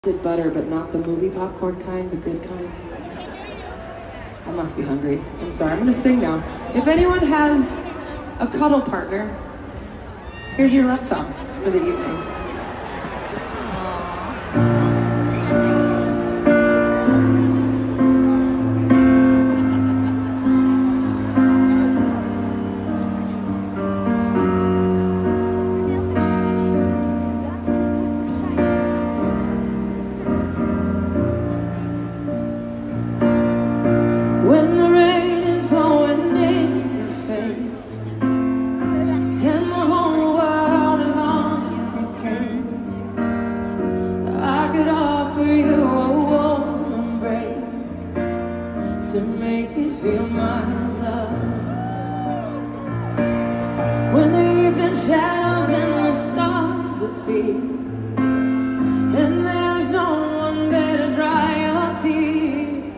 Butter, but not the movie popcorn kind, the good kind. I must be hungry. I'm sorry. I'm gonna sing now. If anyone has a cuddle partner, here's your love song for the evening. When the rain is blowing in your face and the whole world is on your case, I could offer you a warm embrace to make you feel my love. When the evening shadows and the stars appear and there's no one there to dry your tears,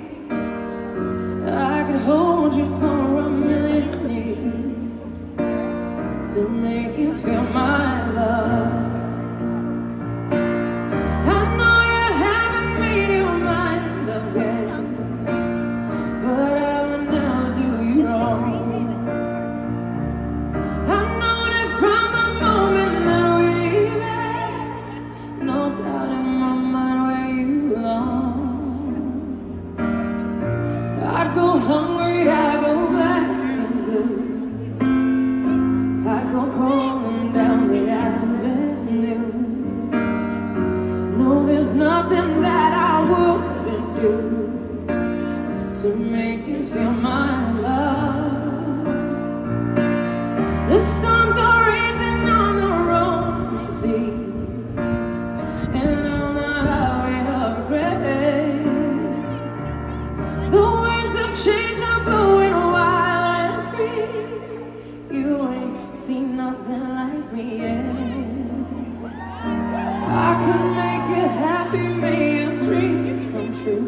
I could hold you for a million years to make you feel my love. I know you haven't made your mind up yet, but I will never do you wrong. I know that from the moment that we met, no doubt in my mind where you belong. I'd go hungry, I'd go black and blue, I'd go crawling down the avenue. No, there's nothing that I wouldn't do to make you feel my love. The storms are raging on the rolling seas and on the highway of regret. Change, I'm going wild and free. You ain't seen nothing like me yet. I could make you happy, make your dreams come true.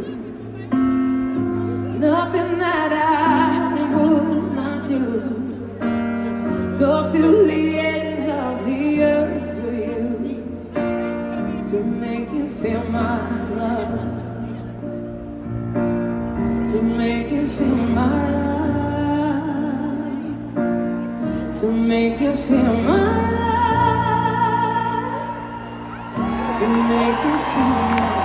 Nothing that I would not do. Go to the ends of the earth for you to make you feel my love. To make you feel my love, to make you feel my love, to make you feel my love.